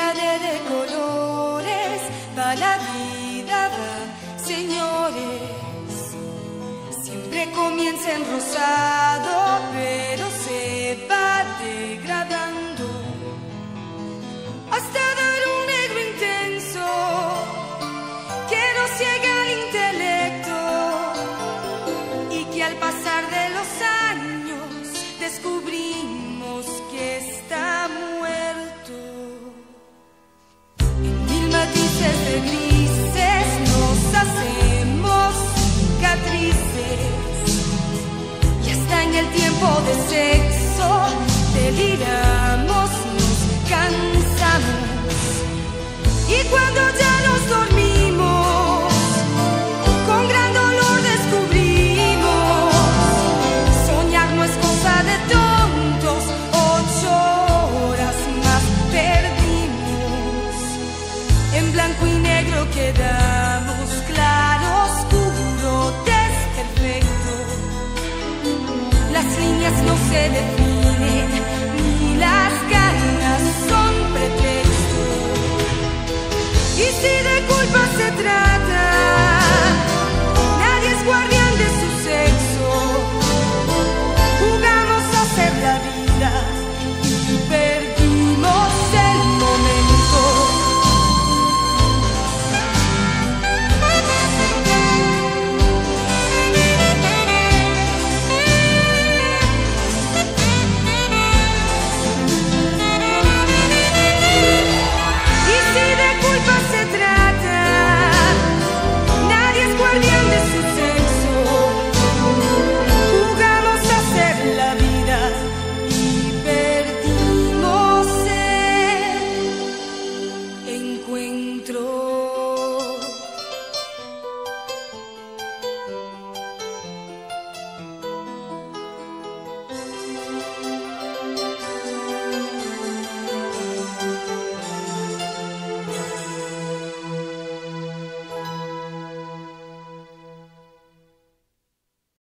de colores, va la vida, va, señores. Siempre comienza en rosado, pero se va degradando hasta dar un negro intenso que nos ciega el intelecto y que al pasar de los años descubrimos que está muerto. En mil matices de grises nos hacemos cicatrices y hasta en el tiempo de sexo deliramos, nos cansamos y cuando ya nos dormimos con gran dolor descubrimos soñar no es cosa de tontos. 8 horas más perdimos, en blanco y negro quedamos, claro, oscuro, desperfecto. Las líneas no se definen,